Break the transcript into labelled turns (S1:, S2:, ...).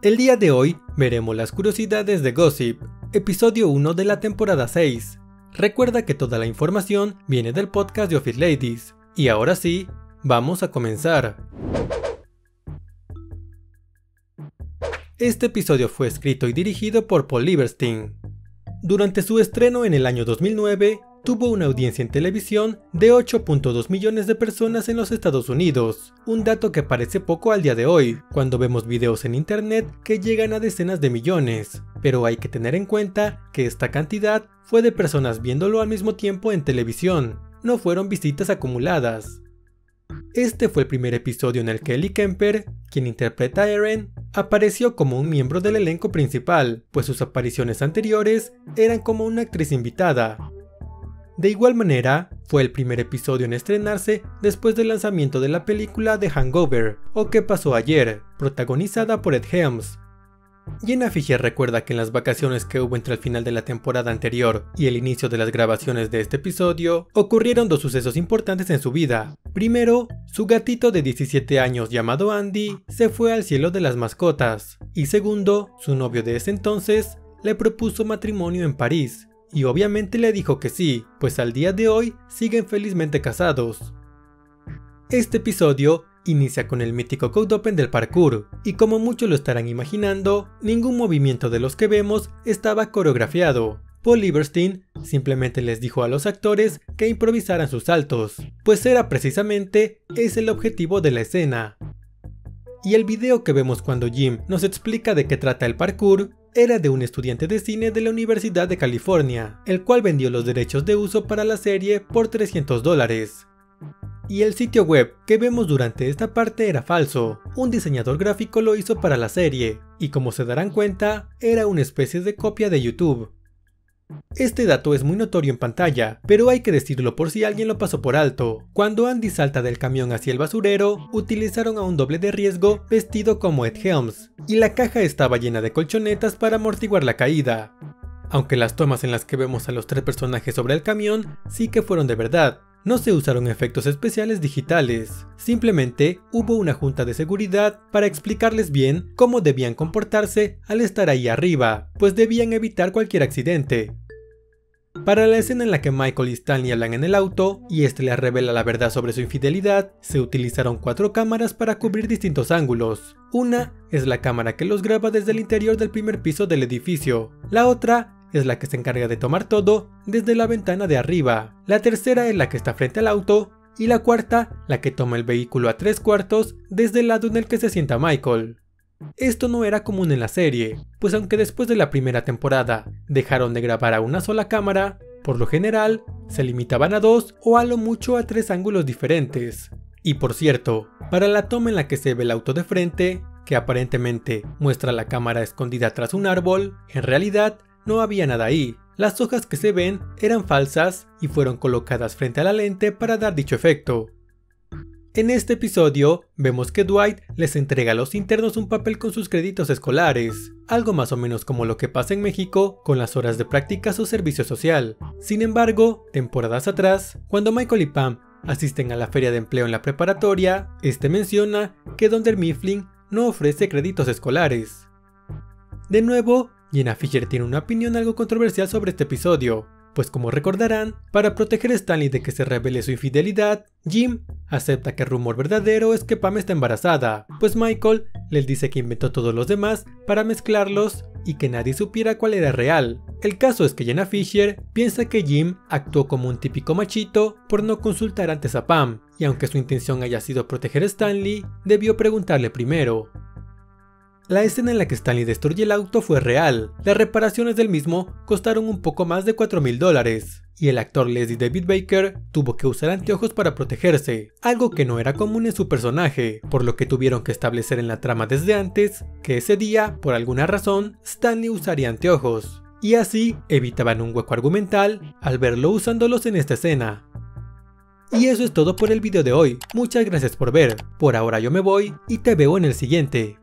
S1: El día de hoy veremos las curiosidades de Gossip, episodio 1 de la temporada 6. Recuerda que toda la información viene del podcast de Office Ladies. Y ahora sí, vamos a comenzar. Este episodio fue escrito y dirigido por Paul Lieberstein. Durante su estreno en el año 2009, tuvo una audiencia en televisión de 8.2 millones de personas en los Estados Unidos, un dato que parece poco al día de hoy, cuando vemos videos en internet que llegan a decenas de millones, pero hay que tener en cuenta que esta cantidad fue de personas viéndolo al mismo tiempo en televisión, no fueron visitas acumuladas. Este fue el primer episodio en el que Ellie Kemper, quien interpreta a Eren, apareció como un miembro del elenco principal, pues sus apariciones anteriores eran como una actriz invitada. De igual manera, fue el primer episodio en estrenarse después del lanzamiento de la película The Hangover, o ¿Qué pasó ayer?, protagonizada por Ed Helms. Jenna Fischer recuerda que en las vacaciones que hubo entre el final de la temporada anterior y el inicio de las grabaciones de este episodio, ocurrieron dos sucesos importantes en su vida. Primero, su gatito de 17 años llamado Andy se fue al cielo de las mascotas, y segundo, su novio de ese entonces le propuso matrimonio en París. Y obviamente le dijo que sí, pues al día de hoy siguen felizmente casados. Este episodio inicia con el mítico cold open del parkour, y como muchos lo estarán imaginando, ningún movimiento de los que vemos estaba coreografiado. Paul Lieberstein simplemente les dijo a los actores que improvisaran sus saltos, pues era precisamente ese el objetivo de la escena. Y el video que vemos cuando Jim nos explica de qué trata el parkour era de un estudiante de cine de la Universidad de California, el cual vendió los derechos de uso para la serie por $300. Y el sitio web que vemos durante esta parte era falso, un diseñador gráfico lo hizo para la serie, y como se darán cuenta, era una especie de copia de YouTube. Este dato es muy notorio en pantalla, pero hay que decirlo por si alguien lo pasó por alto. Cuando Andy salta del camión hacia el basurero, utilizaron a un doble de riesgo vestido como Ed Helms, y la caja estaba llena de colchonetas para amortiguar la caída. Aunque las tomas en las que vemos a los tres personajes sobre el camión sí que fueron de verdad. No se usaron efectos especiales digitales, simplemente hubo una junta de seguridad para explicarles bien cómo debían comportarse al estar ahí arriba, pues debían evitar cualquier accidente. Para la escena en la que Michael y Stanley hablan en el auto, y este le revela la verdad sobre su infidelidad, se utilizaron 4 cámaras para cubrir distintos ángulos. Una es la cámara que los graba desde el interior del primer piso del edificio, la otra es la que se encarga de tomar todo desde la ventana de arriba, la tercera es la que está frente al auto, y la cuarta la que toma el vehículo a 3/4 desde el lado en el que se sienta Michael. Esto no era común en la serie, pues aunque después de la primera temporada dejaron de grabar a una sola cámara, por lo general se limitaban a 2 o a lo mucho a 3 ángulos diferentes. Y por cierto, para la toma en la que se ve el auto de frente, que aparentemente muestra la cámara escondida tras un árbol, en realidad no había nada ahí. Las hojas que se ven eran falsas y fueron colocadas frente a la lente para dar dicho efecto. En este episodio, vemos que Dwight les entrega a los internos un papel con sus créditos escolares, algo más o menos como lo que pasa en México con las horas de prácticas o servicio social. Sin embargo, temporadas atrás, cuando Michael y Pam asisten a la feria de empleo en la preparatoria, este menciona que Dunder Mifflin no ofrece créditos escolares. De nuevo, Jenna Fischer tiene una opinión algo controversial sobre este episodio, pues como recordarán, para proteger a Stanley de que se revele su infidelidad, Jim acepta que el rumor verdadero es que Pam está embarazada, pues Michael les dice que inventó todos los demás para mezclarlos y que nadie supiera cuál era real. El caso es que Jenna Fischer piensa que Jim actuó como un típico machito por no consultar antes a Pam, y aunque su intención haya sido proteger a Stanley, debió preguntarle primero. La escena en la que Stanley destruye el auto fue real, las reparaciones del mismo costaron un poco más de $4,000, y el actor Leslie David Baker tuvo que usar anteojos para protegerse, algo que no era común en su personaje, por lo que tuvieron que establecer en la trama desde antes que ese día, por alguna razón, Stanley usaría anteojos, y así evitaban un hueco argumental al verlo usándolos en esta escena. Y eso es todo por el video de hoy, muchas gracias por ver, por ahora yo me voy y te veo en el siguiente.